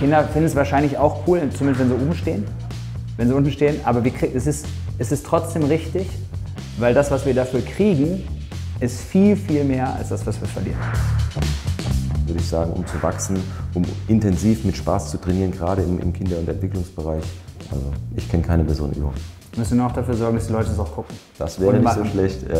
Kinder finden es wahrscheinlich auch cool, zumindest wenn sie oben stehen. Wenn sie unten stehen, aber es ist trotzdem richtig, weil das, was wir dafür kriegen, ist viel, viel mehr als das, was wir verlieren. Würde ich sagen, um zu wachsen, um intensiv mit Spaß zu trainieren, gerade im Kinder- und Entwicklungsbereich. Also ich kenne keine besseren Übungen. Wir müssen nur auch dafür sorgen, dass die Leute es auch gucken. Das wäre nicht so schlecht. Ja.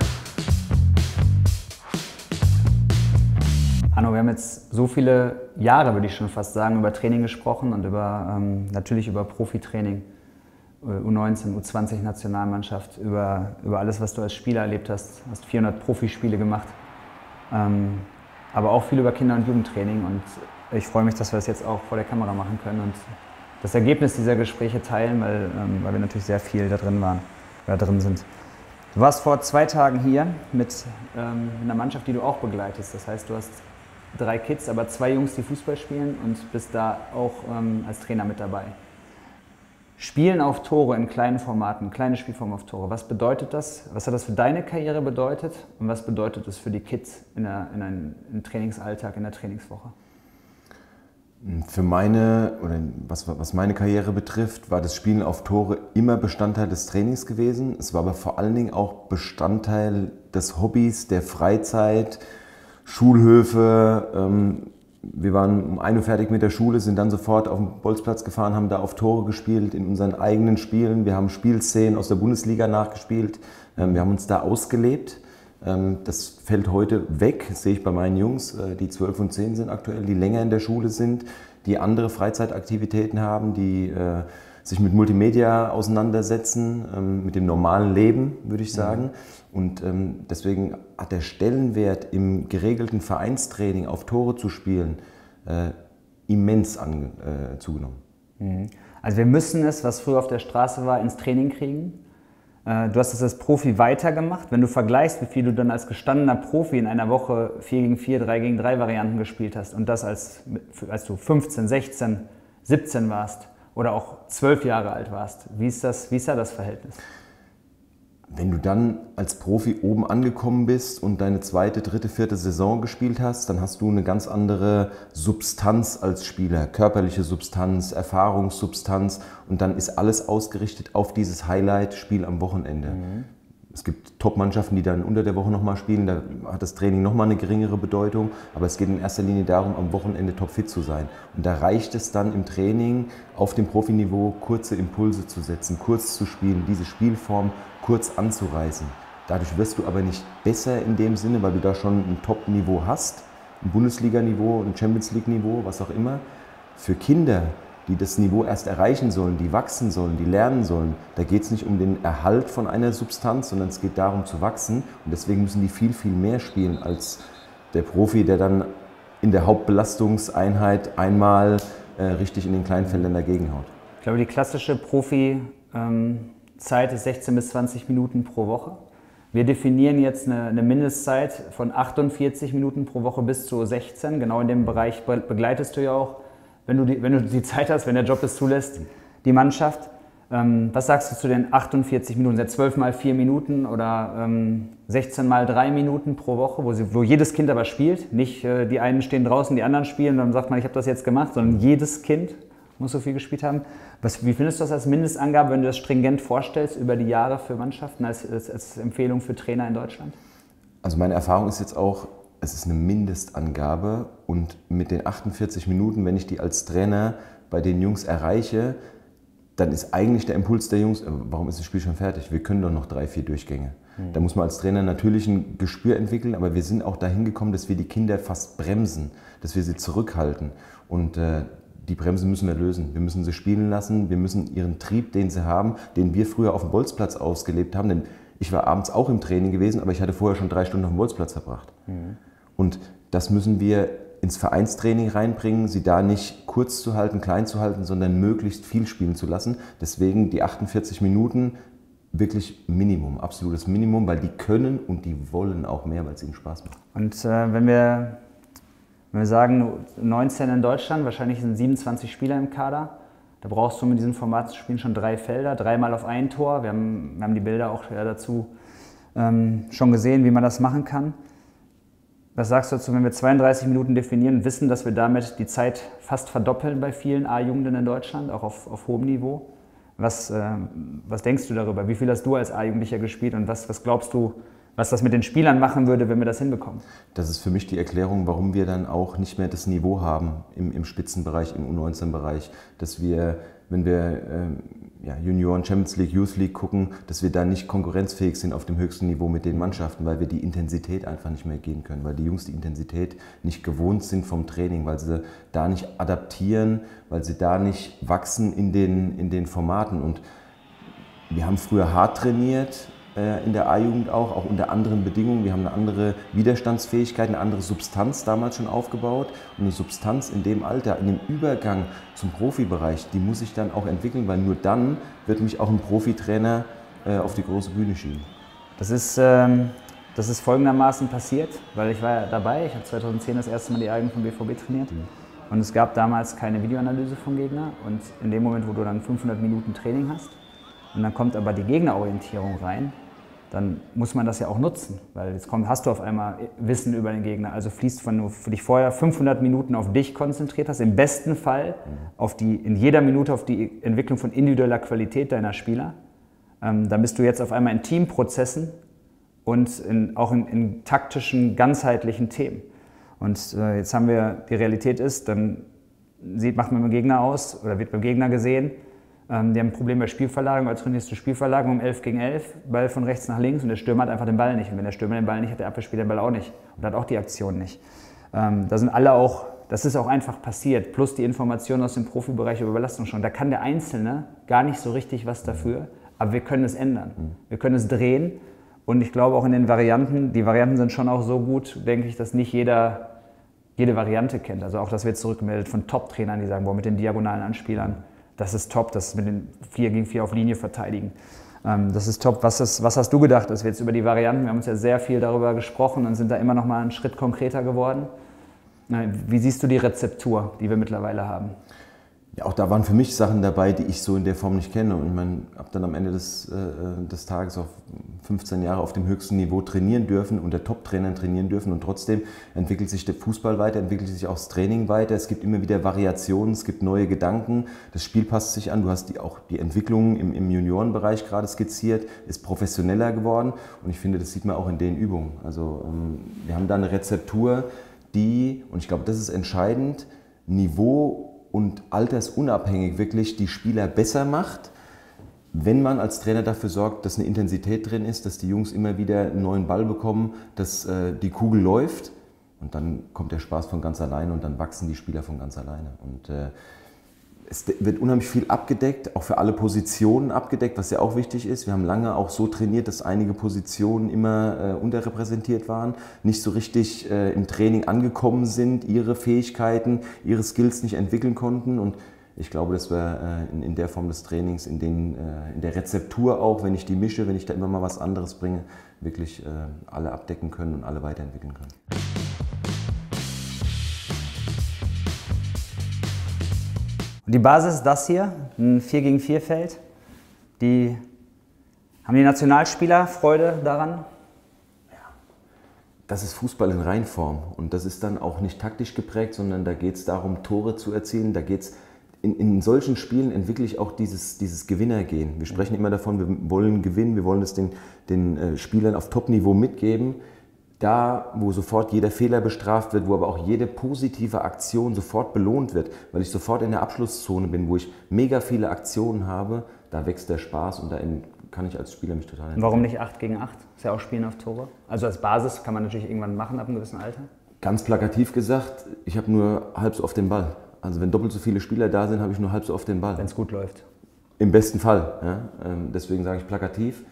Hanno, wir haben jetzt so viele Jahre, würde ich schon fast sagen, über Training gesprochen und natürlich über Profitraining, U19, U20-Nationalmannschaft, über alles, was du als Spieler erlebt hast. Du hast 400 Profispiele gemacht, aber auch viel über Kinder- und Jugendtraining. Und ich freue mich, dass wir das jetzt auch vor der Kamera machen können und das Ergebnis dieser Gespräche teilen, weil wir natürlich sehr viel da drin sind. Du warst vor 2 Tagen hier mit einer Mannschaft, die du auch begleitest. Das heißt, du hast 3 Kids, aber 2 Jungs, die Fußball spielen und bist da auch als Trainer mit dabei. Spielen auf Tore in kleinen Formaten, kleine Spielformen auf Tore. Was bedeutet das? Was hat das für deine Karriere bedeutet? Und was bedeutet es für die Kids im Trainingsalltag, in der Trainingswoche? Für was meine Karriere betrifft, war das Spielen auf Tore immer Bestandteil des Trainings gewesen. Es war aber vor allen Dingen auch Bestandteil des Hobbys, der Freizeit, Schulhöfe. Wir waren um 1 Uhr fertig mit der Schule, sind dann sofort auf den Bolzplatz gefahren, haben da auf Tore gespielt in unseren eigenen Spielen. Wir haben Spielszenen aus der Bundesliga nachgespielt. Wir haben uns da ausgelebt. Das fällt heute weg, das sehe ich bei meinen Jungs, die 12 und 10 sind aktuell, die länger in der Schule sind, die andere Freizeitaktivitäten haben, die sich mit Multimedia auseinandersetzen, mit dem normalen Leben, würde ich sagen. Und deswegen hat der Stellenwert im geregelten Vereinstraining auf Tore zu spielen immens zugenommen. Also wir müssen es, was früher auf der Straße war, ins Training kriegen. Du hast es als Profi weitergemacht. Wenn du vergleichst, wie viel du dann als gestandener Profi in einer Woche 4 gegen 4, 3 gegen 3 Varianten gespielt hast und das als du 15, 16, 17 warst oder auch 12 Jahre alt warst, wie ist da das Verhältnis? Wenn du dann als Profi oben angekommen bist und deine 2., 3., 4. Saison gespielt hast, dann hast du eine ganz andere Substanz als Spieler, körperliche Substanz, Erfahrungssubstanz und dann ist alles ausgerichtet auf dieses Highlight-Spiel am Wochenende. Es gibt Top-Mannschaften, die dann unter der Woche nochmal spielen, da hat das Training nochmal eine geringere Bedeutung, aber es geht in erster Linie darum, am Wochenende topfit zu sein. Und da reicht es dann im Training auf dem Profiniveau, kurze Impulse zu setzen, kurz zu spielen, diese Spielform kurz anzureißen. Dadurch wirst du aber nicht besser in dem Sinne, weil du da schon ein Top-Niveau hast, ein Bundesliga-Niveau, ein Champions-League-Niveau, was auch immer. Für Kinder, die das Niveau erst erreichen sollen, die wachsen sollen, die lernen sollen, da geht es nicht um den Erhalt von einer Substanz, sondern es geht darum zu wachsen. Und deswegen müssen die viel, viel mehr spielen als der Profi, der dann in der Hauptbelastungseinheit einmal richtig in den kleinen Feldern dagegen haut. Ich glaube, die klassische Profi-Zeit ist 16 bis 20 Minuten pro Woche. Wir definieren jetzt eine Mindestzeit von 48 Minuten pro Woche bis zu 16. Genau in dem Bereich begleitest du ja auch, wenn du die Zeit hast, wenn der Job es zulässt, die Mannschaft. Was sagst du zu den 48 Minuten? Sind 12 mal 4 Minuten oder 16 mal 3 Minuten pro Woche, wo jedes Kind aber spielt? Nicht die einen stehen draußen, die anderen spielen und dann sagt man, ich habe das jetzt gemacht, sondern jedes Kind muss so viel gespielt haben. Wie findest du das als Mindestangabe, wenn du das stringent vorstellst über die Jahre für Mannschaften als Empfehlung für Trainer in Deutschland? Also meine Erfahrung ist jetzt auch, es ist eine Mindestangabe und mit den 48 Minuten, wenn ich die als Trainer bei den Jungs erreiche, dann ist eigentlich der Impuls der Jungs, warum ist das Spiel schon fertig? Wir können doch noch 3, 4 Durchgänge. Da muss man als Trainer natürlich ein Gespür entwickeln, aber wir sind auch dahin gekommen, dass wir die Kinder fast bremsen, dass wir sie zurückhalten. Und die Bremse müssen wir lösen. Wir müssen sie spielen lassen, wir müssen ihren Trieb, den sie haben, den wir früher auf dem Bolzplatz ausgelebt haben, denn ich war abends auch im Training gewesen, aber ich hatte vorher schon 3 Stunden auf dem Bolzplatz verbracht. Und das müssen wir ins Vereinstraining reinbringen, sie da nicht kurz zu halten, klein zu halten, sondern möglichst viel spielen zu lassen. Deswegen die 48 Minuten wirklich Minimum, absolutes Minimum, weil die können und die wollen auch mehr, weil es ihnen Spaß macht. Und wenn wir sagen 19 in Deutschland, wahrscheinlich sind 27 Spieler im Kader, da brauchst du mit diesem Format zu spielen schon 3 Felder, 3-mal auf ein Tor. Wir haben die Bilder auch dazu schon gesehen, wie man das machen kann. Was sagst du dazu, wenn wir 32 Minuten definieren, wissen, dass wir damit die Zeit fast verdoppeln bei vielen A-Jugendlichen in Deutschland, auch auf hohem Niveau? Was denkst du darüber? Wie viel hast du als A-Jugendlicher gespielt und was glaubst du, was das mit den Spielern machen würde, wenn wir das hinbekommen? Das ist für mich die Erklärung, warum wir dann auch nicht mehr das Niveau haben im Spitzenbereich, im U19-Bereich, dass wir, wenn wir Junioren, Champions League, Youth League gucken, dass wir da nicht konkurrenzfähig sind auf dem höchsten Niveau mit den Mannschaften, weil wir die Intensität einfach nicht mehr gehen können, weil die Jungs die Intensität nicht gewohnt sind vom Training, weil sie da nicht adaptieren, weil sie da nicht wachsen in den Formaten. Und wir haben früher hart trainiert, in der A-Jugend auch unter anderen Bedingungen. Wir haben eine andere Widerstandsfähigkeit, eine andere Substanz damals schon aufgebaut. Und eine Substanz in dem Alter, in dem Übergang zum Profibereich, die muss ich dann auch entwickeln, weil nur dann wird mich auch ein Profitrainer auf die große Bühne schieben. Das ist folgendermaßen passiert, weil ich war ja dabei. Ich habe 2010 das erste Mal die A-Jugend vom BVB trainiert. Und es gab damals keine Videoanalyse vom Gegner. Und in dem Moment, wo du dann 500 Minuten Training hast, und dann kommt aber die Gegnerorientierung rein, dann muss man das ja auch nutzen, weil jetzt hast du auf einmal Wissen über den Gegner. Also fließt, wenn du für dich vorher 500 Minuten auf dich konzentriert hast, im besten Fall in jeder Minute auf die Entwicklung von individueller Qualität deiner Spieler, dann bist du jetzt auf einmal in Teamprozessen und auch in taktischen, ganzheitlichen Themen. Und jetzt haben wir, die Realität ist, dann macht man beim Gegner aus oder wird beim Gegner gesehen, die haben ein Problem bei Spielverlagerung, als trainierst du Spielverlagerung um 11 gegen 11, Ball von rechts nach links und der Stürmer hat einfach den Ball nicht. Und wenn der Stürmer den Ball nicht hat, der Abwehrspieler den Ball auch nicht und hat auch die Aktion nicht. Da sind alle auch, das ist auch einfach passiert, plus die Informationen aus dem Profibereich über Belastung schon. Da kann der Einzelne gar nicht so richtig was dafür, aber wir können es ändern. Wir können es drehen und ich glaube auch in den Varianten, die Varianten sind schon auch so gut, denke ich, dass nicht jede Variante kennt. Also auch, dass wir zurückgemeldet von Top-Trainern, die sagen, boah, mit den diagonalen Anspielern, das ist top, das mit den 4 gegen 4 auf Linie verteidigen. Das ist top. Was hast du gedacht, dass wir jetzt über die Varianten, wir haben uns ja sehr viel darüber gesprochen und sind da immer noch mal einen Schritt konkreter geworden. Wie siehst du die Rezeptur, die wir mittlerweile haben? Ja, auch da waren für mich Sachen dabei, die ich so in der Form nicht kenne. Und ich habe dann am Ende des Tages auch 15 Jahre auf dem höchsten Niveau trainieren dürfen, unter Top-Trainern trainieren dürfen. Und trotzdem entwickelt sich der Fußball weiter, entwickelt sich auch das Training weiter. Es gibt immer wieder Variationen, es gibt neue Gedanken. Das Spiel passt sich an. Du hast auch die Entwicklung im Juniorenbereich gerade skizziert, ist professioneller geworden. Und ich finde, das sieht man auch in den Übungen. Also wir haben da eine Rezeptur, die, und ich glaube, das ist entscheidend, Niveau und altersunabhängig wirklich die Spieler besser macht, wenn man als Trainer dafür sorgt, dass eine Intensität drin ist, dass die Jungs immer wieder einen neuen Ball bekommen, dass die Kugel läuft und dann kommt der Spaß von ganz alleine und dann wachsen die Spieler von ganz alleine. Und es wird unheimlich viel abgedeckt, auch für alle Positionen abgedeckt, was ja auch wichtig ist. Wir haben lange auch so trainiert, dass einige Positionen immer unterrepräsentiert waren, nicht so richtig im Training angekommen sind, ihre Fähigkeiten, ihre Skills nicht entwickeln konnten. Und ich glaube, dass wir in der Form des Trainings, in der Rezeptur auch, wenn ich die mische, wenn ich da immer mal was anderes bringe, wirklich alle abdecken können und alle weiterentwickeln können. Die Basis ist das hier, ein 4 gegen 4 Feld. Haben die Nationalspieler Freude daran? Ja. Das ist Fußball in Reinform und das ist dann auch nicht taktisch geprägt, sondern da geht es darum, Tore zu erzielen. Da geht's in solchen Spielen entwickle ich auch dieses Gewinnergehen. Wir sprechen immer davon, wir wollen gewinnen, wir wollen es den Spielern auf Top-Niveau mitgeben. Da, wo sofort jeder Fehler bestraft wird, wo aber auch jede positive Aktion sofort belohnt wird, weil ich sofort in der Abschlusszone bin, wo ich mega viele Aktionen habe, da wächst der Spaß und da kann ich als Spieler mich total entwickeln. Warum nicht 8 gegen 8? Ist ja auch Spielen auf Tore. Also als Basis kann man natürlich irgendwann machen ab einem gewissen Alter. Ganz plakativ gesagt, ich habe nur halb so oft den Ball. Also wenn doppelt so viele Spieler da sind, habe ich nur halb so oft den Ball. Wenn es gut läuft. Im besten Fall. Ja? Deswegen sage ich plakativ.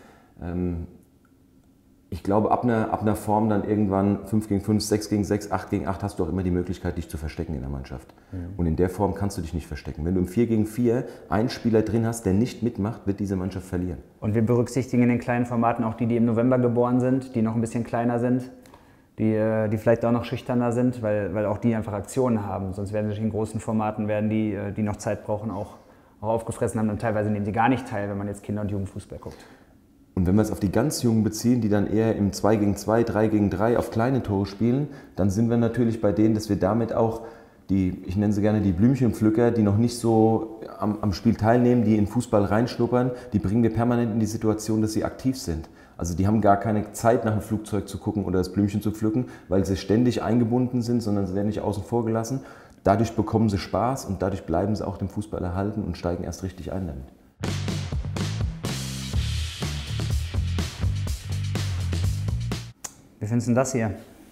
Ich glaube, ab einer Form dann irgendwann 5 gegen 5, 6 gegen 6, 8 gegen 8 hast du auch immer die Möglichkeit, dich zu verstecken in der Mannschaft. Und in der Form kannst du dich nicht verstecken. Wenn du im 4 gegen 4 einen Spieler drin hast, der nicht mitmacht, wird diese Mannschaft verlieren. Und wir berücksichtigen in den kleinen Formaten auch die im November geboren sind, die noch ein bisschen kleiner sind, die vielleicht auch noch schüchterner sind, weil auch die einfach Aktionen haben. Sonst werden sich in großen Formaten, die noch Zeit brauchen, auch aufgefressen haben. Und teilweise nehmen sie gar nicht teil, wenn man jetzt Kinder- und Jugendfußball guckt. Und wenn wir es auf die ganz Jungen beziehen, die dann eher im 2 gegen 2, 3 gegen 3 auf kleine Tore spielen, dann sind wir natürlich bei denen, dass wir damit auch ich nenne sie gerne die Blümchenpflücker, die noch nicht so am Spiel teilnehmen, die in Fußball reinschnuppern, die bringen wir permanent in die Situation, dass sie aktiv sind. Also die haben gar keine Zeit, nach dem Flugzeug zu gucken oder das Blümchen zu pflücken, weil sie ständig eingebunden sind, sondern sie werden nicht außen vor gelassen. Dadurch bekommen sie Spaß und dadurch bleiben sie auch dem Fußball erhalten und steigen erst richtig ein damit. Wie findest du das hier?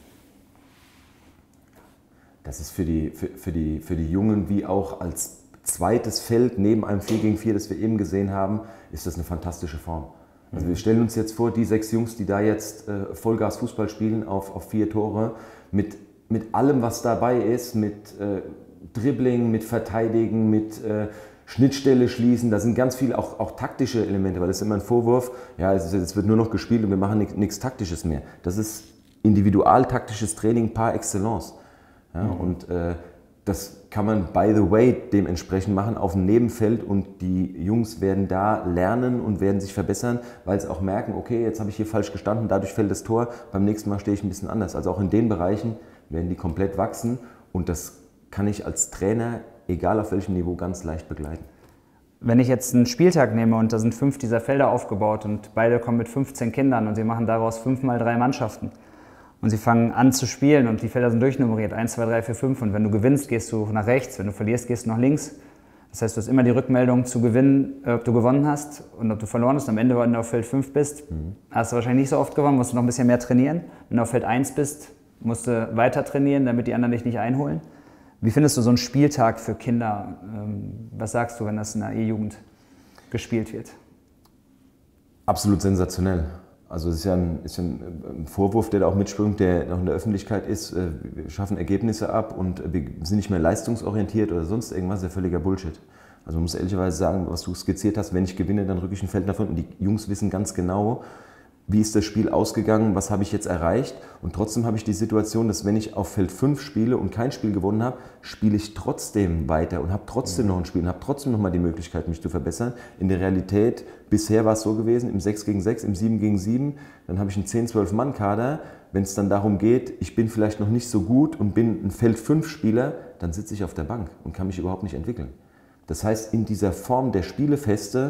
Das ist für die Jungen wie auch als zweites Feld neben einem 4 gegen 4, das wir eben gesehen haben, ist das eine fantastische Form. Also wir stellen uns jetzt vor, die 6 Jungs, die da jetzt Vollgas Fußball spielen auf 4 Tore, mit allem, was dabei ist, mit Dribbling, mit Verteidigen, mit Schnittstelle schließen, da sind ganz viele auch taktische Elemente, weil das ist immer ein Vorwurf, ja, es wird nur noch gespielt und wir machen nichts Taktisches mehr. Das ist individualtaktisches Training par excellence. Ja, und das kann man, by the way, dementsprechend machen auf dem Nebenfeld und die Jungs werden da lernen und werden sich verbessern, weil sie auch merken, okay, jetzt habe ich hier falsch gestanden, dadurch fällt das Tor, beim nächsten Mal stehe ich ein bisschen anders. Also auch in den Bereichen werden die komplett wachsen und das kann ich als Trainer, egal auf welchem Niveau, ganz leicht begleiten. Wenn ich jetzt einen Spieltag nehme und da sind 5 dieser Felder aufgebaut und beide kommen mit 15 Kindern und sie machen daraus 5 mal 3 Mannschaften, und sie fangen an zu spielen und die Felder sind durchnummeriert, 1, 2, 3, 4, 5 und wenn du gewinnst, gehst du nach rechts, wenn du verlierst, gehst du nach links. Das heißt, du hast immer die Rückmeldung zu gewinnen, ob du gewonnen hast und ob du verloren hast. Am Ende, wenn du auf Feld 5 bist, hast du wahrscheinlich nicht so oft gewonnen, musst du noch ein bisschen mehr trainieren. Wenn du auf Feld 1 bist, musst du weiter trainieren, damit die anderen dich nicht einholen. Wie findest du so einen Spieltag für Kinder? Was sagst du, wenn das in der E-Jugend gespielt wird? Absolut sensationell. Also es ist ja ein Vorwurf, der da auch mitschwingt, der noch in der Öffentlichkeit ist. Wir schaffen Ergebnisse ab und wir sind nicht mehr leistungsorientiert oder sonst irgendwas. Das ist ja völliger Bullshit. Also man muss ehrlicherweise sagen, was du skizziert hast, wenn ich gewinne, dann rücke ich ein Feld nach vorne. Und die Jungs wissen ganz genau, wie ist das Spiel ausgegangen, was habe ich jetzt erreicht. Und trotzdem habe ich die Situation, dass wenn ich auf Feld 5 spiele und kein Spiel gewonnen habe, spiele ich trotzdem weiter und habe trotzdem noch ein Spiel und habe trotzdem noch mal die Möglichkeit, mich zu verbessern. In der Realität, bisher war es so gewesen, im 6 gegen 6, im 7 gegen 7, dann habe ich einen 10-12-Mann-Kader. Wenn es dann darum geht, ich bin vielleicht noch nicht so gut und bin ein Feld 5-Spieler, dann sitze ich auf der Bank und kann mich überhaupt nicht entwickeln. Das heißt, in dieser Form der Spielefeste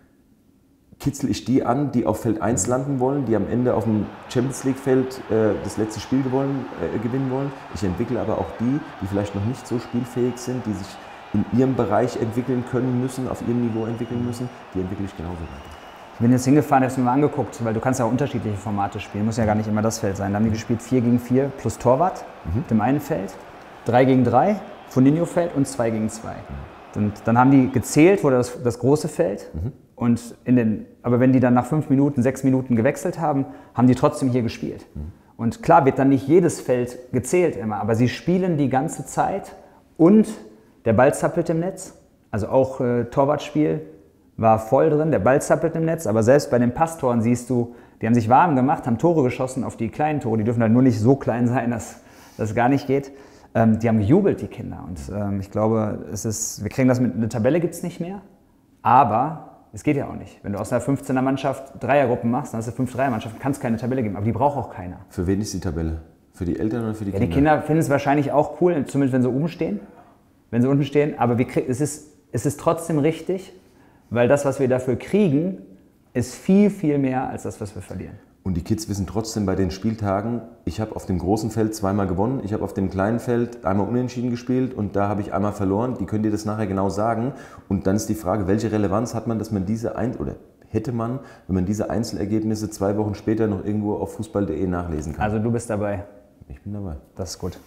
kitzel ich die an, die auf Feld 1 landen wollen, die am Ende auf dem Champions-League-Feld das letzte Spiel gewinnen wollen. Ich entwickle aber auch die vielleicht noch nicht so spielfähig sind, die sich in ihrem Bereich entwickeln können müssen, auf ihrem Niveau entwickeln müssen, die entwickle ich genauso weiter. Ich bin jetzt hingefahren, habe es mir mal angeguckt, weil du kannst ja auch unterschiedliche Formate spielen, muss ja gar nicht immer das Feld sein. Da haben die gespielt 4 gegen 4 plus Torwart auf dem einen Feld, 3 gegen 3, Foninho-Feld und 2 gegen 2. Und dann haben die gezählt, wurde das große Feld. Und aber wenn die dann nach 5 Minuten, 6 Minuten gewechselt haben, haben die trotzdem hier gespielt. Und klar wird dann nicht jedes Feld gezählt immer, aber sie spielen die ganze Zeit und der Ball zappelt im Netz. Also auch Torwartspiel war voll drin, der Ball zappelt im Netz, aber selbst bei den Passtoren siehst du, die haben sich warm gemacht, haben Tore geschossen auf die kleinen Tore, die dürfen halt nur nicht so klein sein, dass das gar nicht geht. Die haben gejubelt, die Kinder. Und ich glaube, wir kriegen das eine Tabelle gibt es nicht mehr, aber es geht ja auch nicht. Wenn du aus einer 15er Mannschaft Dreiergruppen machst, dann hast du 5 Dreiermannschaften, kann es keine Tabelle geben, aber die braucht auch keiner. Für wen ist die Tabelle? Für die Eltern oder für die Kinder? Die Kinder finden es wahrscheinlich auch cool, zumindest wenn sie oben stehen. Wenn sie unten stehen, aber es ist trotzdem richtig, weil das, was wir dafür kriegen, ist viel, viel mehr als das, was wir verlieren. Und die Kids wissen trotzdem bei den Spieltagen, ich habe auf dem großen Feld 2-mal gewonnen, ich habe auf dem kleinen Feld einmal unentschieden gespielt und da habe ich einmal verloren. Die können dir das nachher genau sagen. Und dann ist die Frage, welche Relevanz hat man, dass man hätte man, wenn man diese Einzelergebnisse 2 Wochen später noch irgendwo auf fußball.de nachlesen kann. Also du bist dabei. Ich bin dabei. Das ist gut.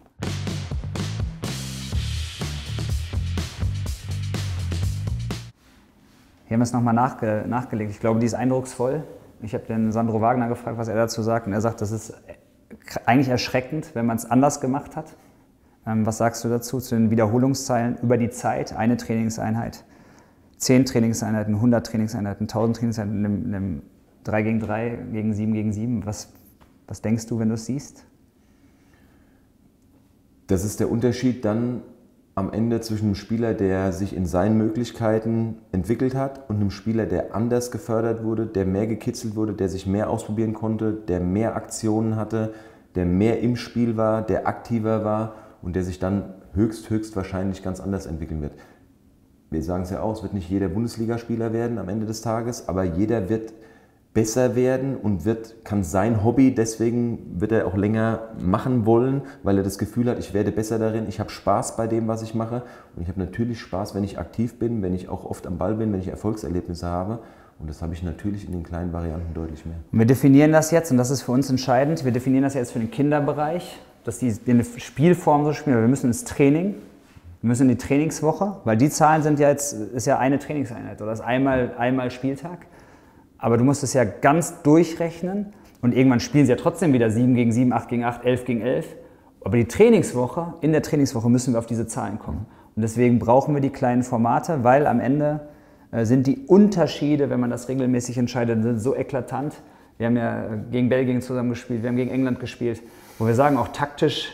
Hier haben wir es nochmal nachgelegt. Ich glaube, die ist eindrucksvoll. Ich habe den Sandro Wagner gefragt, was er dazu sagt. Und er sagt, das ist eigentlich erschreckend, wenn man es anders gemacht hat. Was sagst du dazu, zu den Wiederholungszahlen über die Zeit? Eine Trainingseinheit, 10 Trainingseinheiten, 100 Trainingseinheiten, 1000 Trainingseinheiten, in einem 3 gegen 3, gegen 7 gegen 7. Was denkst du, wenn du es siehst? Das ist der Unterschied dann am Ende zwischen einem Spieler, der sich in seinen Möglichkeiten entwickelt hat und einem Spieler, der anders gefördert wurde, der mehr gekitzelt wurde, der sich mehr ausprobieren konnte, der mehr Aktionen hatte, der mehr im Spiel war, der aktiver war und der sich dann höchstwahrscheinlich ganz anders entwickeln wird. Wir sagen es ja auch, es wird nicht jeder Bundesligaspieler werden am Ende des Tages, aber jeder wird besser werden und kann sein Hobby, deswegen wird er auch länger machen wollen, weil er das Gefühl hat, ich werde besser darin, ich habe Spaß bei dem, was ich mache und ich habe natürlich Spaß, wenn ich aktiv bin, wenn ich auch oft am Ball bin, wenn ich Erfolgserlebnisse habe und das habe ich natürlich in den kleinen Varianten deutlich mehr. Wir definieren das jetzt und das ist für uns entscheidend, wir definieren das jetzt für den Kinderbereich, dass die eine Spielform so spielen, wir müssen ins Training, wir müssen in die Trainingswoche, weil die Zahlen sind ja jetzt, ist ja eine Trainingseinheit oder ist einmal Spieltag. Aber du musst es ja ganz durchrechnen und irgendwann spielen sie ja trotzdem wieder 7 gegen 7, 8 gegen 8, 11 gegen 11. Aber in der Trainingswoche müssen wir auf diese Zahlen kommen. Und deswegen brauchen wir die kleinen Formate, weil am Ende sind die Unterschiede, wenn man das regelmäßig entscheidet, so eklatant. Wir haben ja gegen Belgien zusammen gespielt, wir haben gegen England gespielt, wo wir sagen, auch taktisch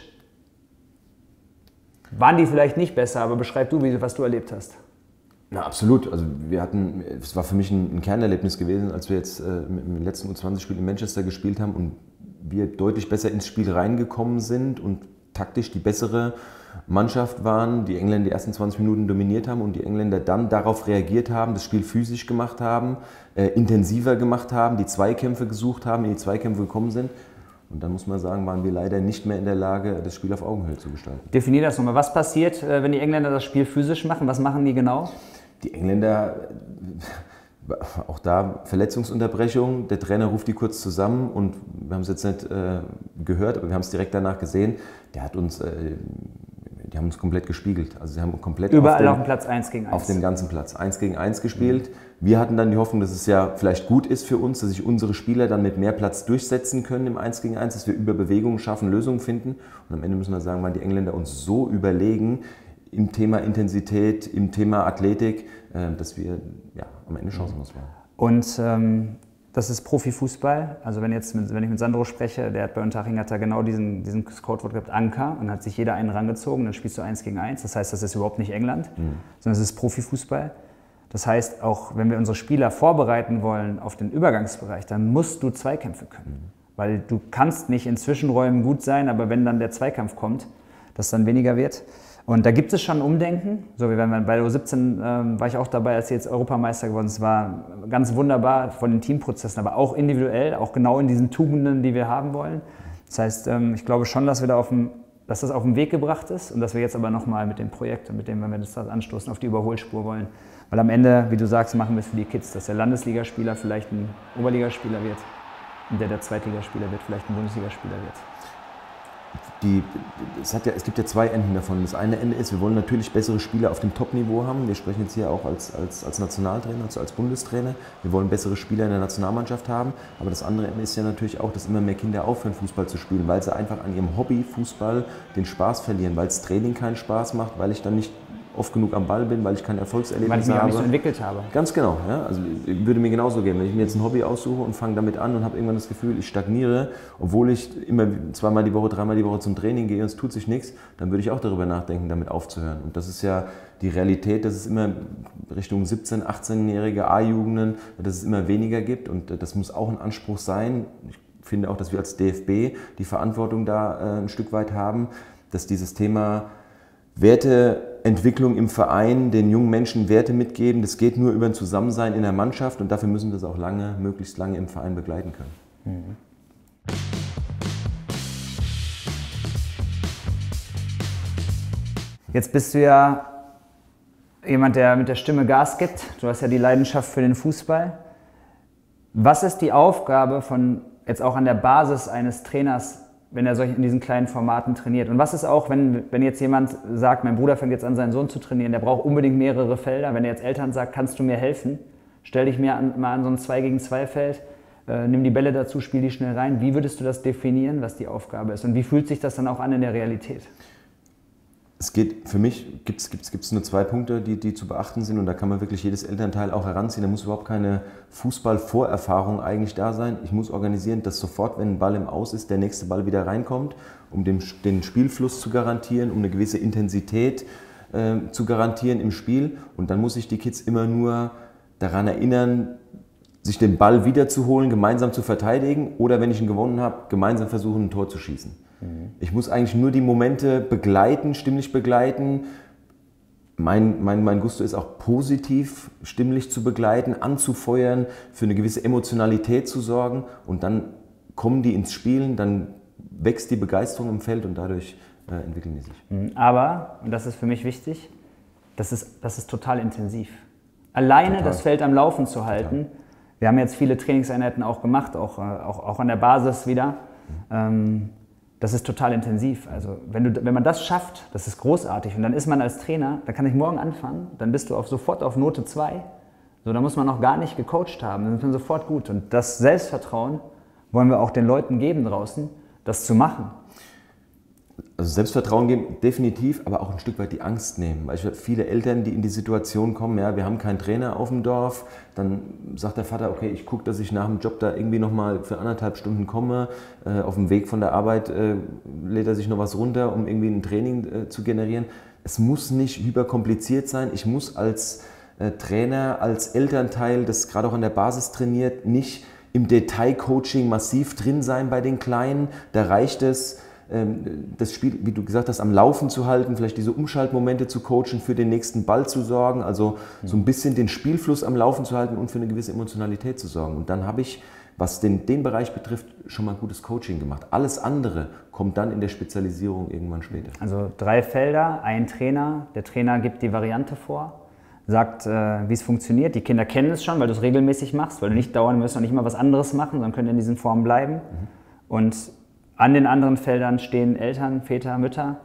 waren die vielleicht nicht besser, aber beschreib du, was du erlebt hast. Na, absolut. Also es war für mich ein Kernerlebnis gewesen, als wir jetzt im letzten U20-Spiel in Manchester gespielt haben und wir deutlich besser ins Spiel reingekommen sind und taktisch die bessere Mannschaft waren, die Engländer die ersten 20 Minuten dominiert haben und die Engländer dann darauf reagiert haben, das Spiel physisch gemacht haben, intensiver gemacht haben, die Zweikämpfe gesucht haben, in die Zweikämpfe gekommen sind. Und dann muss man sagen, waren wir leider nicht mehr in der Lage, das Spiel auf Augenhöhe zu gestalten. Definier das nochmal. Was passiert, wenn die Engländer das Spiel physisch machen? Was machen die genau? Die Engländer, auch da Verletzungsunterbrechung, der Trainer ruft die kurz zusammen und wir haben es jetzt nicht gehört, aber wir haben es direkt danach gesehen, die haben uns komplett gespiegelt. Also sie haben komplett überall auf dem Platz 1 gegen 1. Auf dem ganzen Platz 1 gegen 1 gespielt. Wir hatten dann die Hoffnung, dass es ja vielleicht gut ist für uns, dass sich unsere Spieler dann mit mehr Platz durchsetzen können im 1 gegen 1, dass wir über Bewegungen schaffen, Lösungen finden. Und am Ende müssen wir sagen, waren die Engländer uns so überlegen im Thema Intensität, im Thema Athletik, dass wir am Ende chancenlos waren. Und das ist Profifußball. Also wenn ich mit Sandro spreche, der hat bei Unterhaching hat er genau diesen Codewort gehabt, Anker, und hat sich jeder einen rangezogen, dann spielst du 1 gegen 1. Das heißt, das ist überhaupt nicht England, sondern es ist Profifußball. Das heißt, auch wenn wir unsere Spieler vorbereiten wollen auf den Übergangsbereich, dann musst du Zweikämpfe können. Weil du kannst nicht in Zwischenräumen gut sein, aber wenn dann der Zweikampf kommt, dass dann weniger wird. Und da gibt es schon Umdenken. So wie bei der U17 war ich auch dabei, als sie jetzt Europameister geworden sind. Es war ganz wunderbar von den Teamprozessen, aber auch individuell, auch genau in diesen Tugenden, die wir haben wollen. Das heißt, ich glaube schon, dass das auf den Weg gebracht ist und dass wir jetzt aber nochmal mit dem Projekt und mit dem, wenn wir das anstoßen, auf die Überholspur wollen. Weil am Ende, wie du sagst, machen wir es für die Kids, dass der Landesligaspieler vielleicht ein Oberligaspieler wird und der Zweitligaspieler wird vielleicht ein Bundesligaspieler wird. Es gibt ja zwei Enden davon. Das eine Ende ist, wir wollen natürlich bessere Spieler auf dem Top-Niveau haben. Wir sprechen jetzt hier auch als Nationaltrainer, also als Bundestrainer. Wir wollen bessere Spieler in der Nationalmannschaft haben. Aber das andere Ende ist ja natürlich auch, dass immer mehr Kinder aufhören, Fußball zu spielen, weil sie einfach an ihrem Hobby Fußball den Spaß verlieren, weil das Training keinen Spaß macht, weil ich dann nicht oft genug am Ball bin, weil ich kein Erfolgserlebnis habe. Weil ich mich auch nicht so entwickelt habe. Ganz genau. Ja? Also würde mir genauso gehen. Wenn ich mir jetzt ein Hobby aussuche und fange damit an und habe irgendwann das Gefühl, ich stagniere, obwohl ich immer zweimal die Woche, dreimal die Woche zum Training gehe und es tut sich nichts, dann würde ich auch darüber nachdenken, damit aufzuhören. Und das ist ja die Realität, dass es immer Richtung 17-, 18-jährige A-Jugenden, dass es immer weniger gibt. Und das muss auch ein Anspruch sein. Ich finde auch, dass wir als DFB die Verantwortung da ein Stück weit haben, dass dieses Thema Werteentwicklung im Verein, den jungen Menschen Werte mitgeben, das geht nur über ein Zusammensein in der Mannschaft und dafür müssen wir das auch möglichst lange im Verein begleiten können. Jetzt bist du ja jemand, der mit der Stimme Gas gibt. Du hast ja die Leidenschaft für den Fußball. Was ist die Aufgabe von jetzt auch an der Basis eines Trainers, wenn er in diesen kleinen Formaten trainiert? Und was ist auch, wenn jetzt jemand sagt, mein Bruder fängt jetzt an, seinen Sohn zu trainieren, der braucht unbedingt mehrere Felder. Wenn er jetzt Eltern sagt, kannst du mir helfen? Stell dich mal an so ein 2-gegen-2-Feld, nimm die Bälle dazu, spiel die schnell rein. Wie würdest du das definieren, was die Aufgabe ist? Und wie fühlt sich das dann auch an in der Realität? Für mich gibt es nur 2 Punkte, die zu beachten sind und da kann man wirklich jedes Elternteil auch heranziehen. Da muss überhaupt keine Fußballvorerfahrung eigentlich da sein. Ich muss organisieren, dass sofort, wenn ein Ball im Aus ist, der nächste Ball wieder reinkommt, um den Spielfluss zu garantieren, um eine gewisse Intensität zu garantieren im Spiel. Und dann muss ich die Kids immer nur daran erinnern, sich den Ball wiederzuholen, gemeinsam zu verteidigen oder wenn ich ihn gewonnen habe, gemeinsam versuchen, ein Tor zu schießen. Ich muss eigentlich nur die Momente begleiten, stimmlich begleiten. Mein Gusto ist auch positiv stimmlich zu begleiten, anzufeuern, für eine gewisse Emotionalität zu sorgen und dann kommen die ins Spielen, dann wächst die Begeisterung im Feld und dadurch entwickeln die sich. Aber, und das ist für mich wichtig, das ist total intensiv. Alleine das Feld am Laufen zu halten. Wir haben jetzt viele Trainingseinheiten auch gemacht, auch an der Basis wieder. Das ist total intensiv. Also wenn man das schafft, das ist großartig. Und dann ist man als Trainer, da kann ich morgen anfangen, dann bist du sofort auf Note 2. So, da muss man noch gar nicht gecoacht haben, dann ist man sofort gut. Und das Selbstvertrauen wollen wir auch den Leuten geben draußen, das zu machen. Also Selbstvertrauen geben, definitiv, aber auch ein Stück weit die Angst nehmen. Weil viele Eltern, die in die Situation kommen, ja, wir haben keinen Trainer auf dem Dorf, dann sagt der Vater, okay, ich gucke, dass ich nach dem Job da irgendwie nochmal für 1,5 Stunden komme. Auf dem Weg von der Arbeit lädt er sich noch was runter, um irgendwie ein Training zu generieren. Es muss nicht hyperkompliziert sein. Ich muss als Trainer, als Elternteil, das gerade auch an der Basis trainiert, nicht im Detailcoaching massiv drin sein bei den Kleinen. Da reicht es, das Spiel, wie du gesagt hast, am Laufen zu halten, vielleicht diese Umschaltmomente zu coachen, für den nächsten Ball zu sorgen, also so ein bisschen den Spielfluss am Laufen zu halten und für eine gewisse Emotionalität zu sorgen. Und dann habe ich, was den Bereich betrifft, schon mal gutes Coaching gemacht. Alles andere kommt dann in der Spezialisierung irgendwann später. Also 3 Felder, ein Trainer. Der Trainer gibt die Variante vor, sagt, wie es funktioniert. Die Kinder kennen es schon, weil du es regelmäßig machst, weil du nicht dauern musst und nicht immer was anderes machen, sondern können in diesen Formen bleiben. Und an den anderen Feldern stehen Eltern, Väter, Mütter.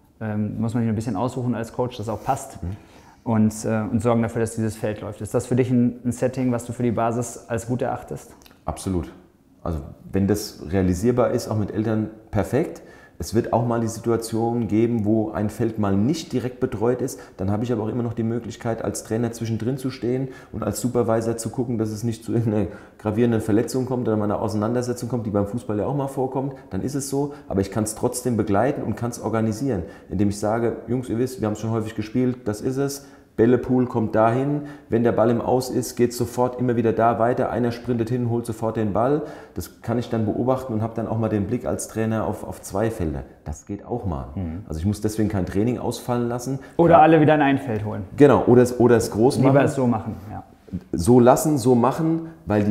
Muss man sich ein bisschen aussuchen als Coach, dass auch passt. Und sorgen dafür, dass dieses Feld läuft. Ist das für dich ein Setting, was du für die Basis als gut erachtest? Absolut. Also wenn das realisierbar ist, auch mit Eltern, perfekt. Es wird auch mal die Situation geben, wo ein Feld mal nicht direkt betreut ist. Dann habe ich aber auch immer noch die Möglichkeit, als Trainer zwischendrin zu stehen und als Supervisor zu gucken, dass es nicht zu einer gravierenden Verletzung kommt oder mal einer Auseinandersetzung kommt, die beim Fußball ja auch mal vorkommt. Dann ist es so, aber ich kann es trotzdem begleiten und kann es organisieren, indem ich sage, Jungs, ihr wisst, wir haben es schon häufig gespielt, das ist es. Bällepool kommt dahin, wenn der Ball im Aus ist, geht es sofort immer wieder da weiter, einer sprintet hin, holt sofort den Ball. Das kann ich dann beobachten und habe dann auch mal den Blick als Trainer auf 2 Felder. Das geht auch mal. Also ich muss deswegen kein Training ausfallen lassen. Oder alle wieder in ein Feld holen. Genau, oder es groß machen. Lieber es so machen, ja. So lassen, so machen, weil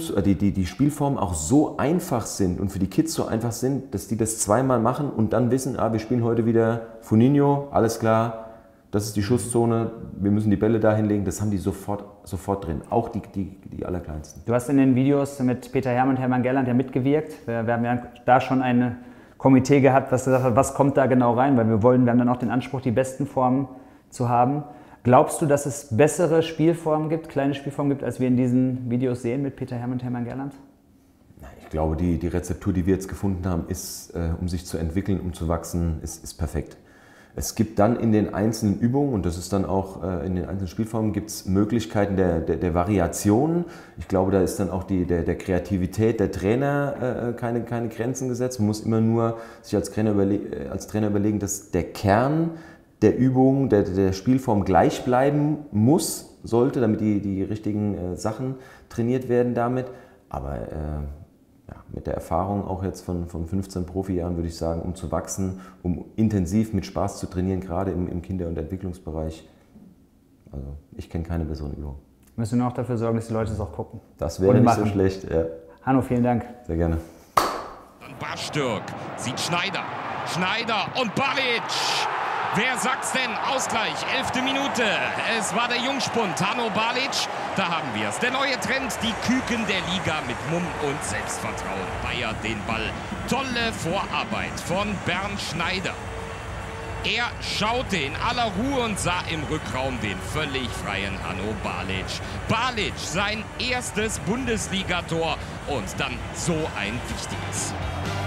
die Spielformen auch so einfach sind und für die Kids so einfach sind, dass die das zweimal machen und dann wissen, wir spielen heute wieder Funinho, alles klar. Das ist die Schusszone, wir müssen die Bälle da hinlegen, das haben die sofort drin, auch die Allerkleinsten. Du hast in den Videos mit Peter Hermann und Hermann Gerland ja mitgewirkt. Wir haben ja da schon ein Komitee gehabt, was gesagt hat, was kommt da genau rein, weil wir haben dann auch den Anspruch, die besten Formen zu haben. Glaubst du, dass es bessere Spielformen gibt, kleine Spielformen gibt, als wir in diesen Videos sehen mit Peter Hermann und Hermann Gerland? Ich glaube, die Rezeptur, die wir jetzt gefunden haben, ist, um sich zu entwickeln, um zu wachsen, ist perfekt. Es gibt dann in den einzelnen Übungen, und das ist dann auch in den einzelnen Spielformen, gibt es Möglichkeiten der Variation. Ich glaube, da ist dann auch der Kreativität der Trainer keine Grenzen gesetzt. Man muss immer nur sich als Trainer überlegen, dass der Kern der Übung, der Spielform gleich bleiben sollte, damit die richtigen Sachen trainiert werden damit. Aber mit der Erfahrung auch jetzt von 15 Profijahren würde ich sagen, um zu wachsen, um intensiv mit Spaß zu trainieren, gerade im Kinder- und Entwicklungsbereich. Also ich kenne keine besseren Übungen. Müssen wir noch dafür sorgen, dass die Leute es auch gucken. Das wäre nicht so schlecht. Ja. Hanno, vielen Dank. Sehr gerne. Barstürk sieht Schneider und Balic. Wer sagt's denn? Ausgleich, 11. Minute. Es war der Jungspund, Hanno Balic. Da haben wir es. Der neue Trend, die Küken der Liga mit Mumm und Selbstvertrauen. Bayer den Ball. Tolle Vorarbeit von Bernd Schneider. Er schaute in aller Ruhe und sah im Rückraum den völlig freien Hanno Balic. Balic, sein erstes Bundesligator und dann so ein wichtiges.